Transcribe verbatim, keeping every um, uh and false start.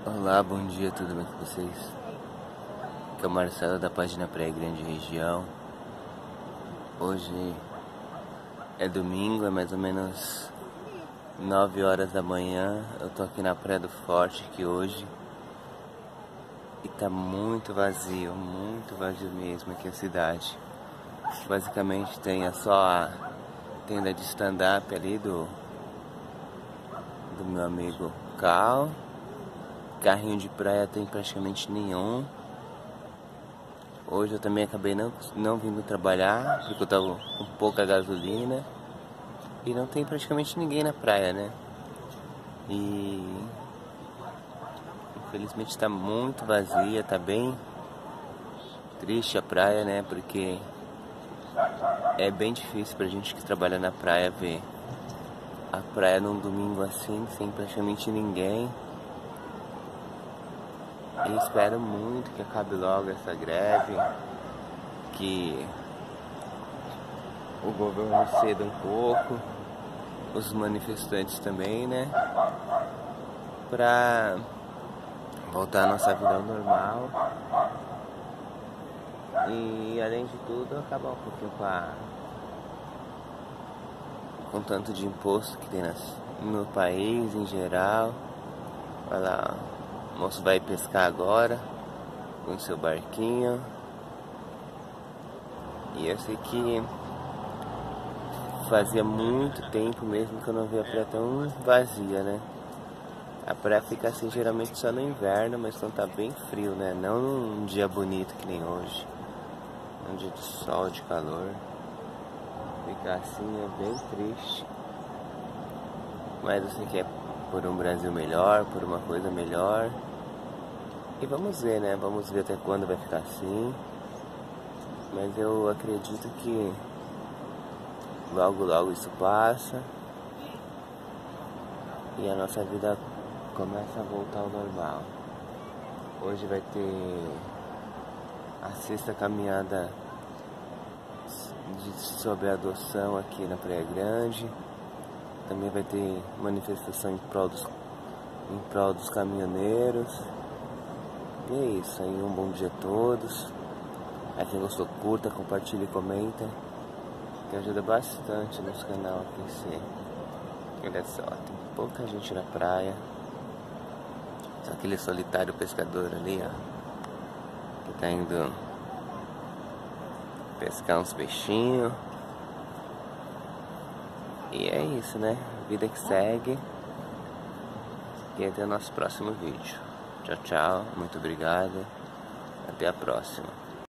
Olá, bom dia, tudo bem com vocês? Aqui é o Marcelo da página Praia Grande Região. Hoje é domingo, é mais ou menos nove horas da manhã. Eu tô aqui na Praia do Forte aqui hoje e tá muito vazio, muito vazio mesmo aqui a cidade. Basicamente tem só a tenda de stand-up ali do, do meu amigo Cal. Carrinho de praia tem praticamente nenhum. Hoje eu também acabei não, não vindo trabalhar, porque eu tava com pouca gasolina. E não tem praticamente ninguém na praia, né? E infelizmente tá muito vazia, tá bem triste a praia, né? Porque é bem difícil pra gente que trabalha na praia ver a praia num domingo assim, sem praticamente ninguém. E espero muito que acabe logo essa greve, que o governo ceda um pouco, os manifestantes também, né? Pra voltar à nossa vida ao normal. E além de tudo, acabar um pouquinho com a com tanto de imposto que tem nas, no país em geral. Vai lá, o moço vai pescar agora com seu barquinho. E eu sei que fazia muito tempo mesmo que eu não via a praia tão vazia, né? A praia fica assim geralmente só no inverno, mas quando tá bem frio, né? Não num dia bonito que nem hoje, um dia de sol, de calor. Ficar assim é bem triste. Mas eu sei que é por um Brasil melhor, por uma coisa melhor. E vamos ver, né? Vamos ver até quando vai ficar assim. Mas eu acredito que logo, logo isso passa. E a nossa vida começa a voltar ao normal. Hoje vai ter a sexta caminhada de, sobre a adoção aqui na Praia Grande. Também vai ter manifestação em prol dos, em prol dos caminhoneiros. E é isso aí, um bom dia a todos. A quem gostou, curta, compartilha e comenta, que ajuda bastante nosso canal a crescer. Olha só, tem pouca gente na praia. Só aquele solitário pescador ali, ó, que tá indo pescar uns peixinhos. E é isso, né? Vida que segue. E até o nosso próximo vídeo. Tchau, tchau. Muito obrigado. Até a próxima.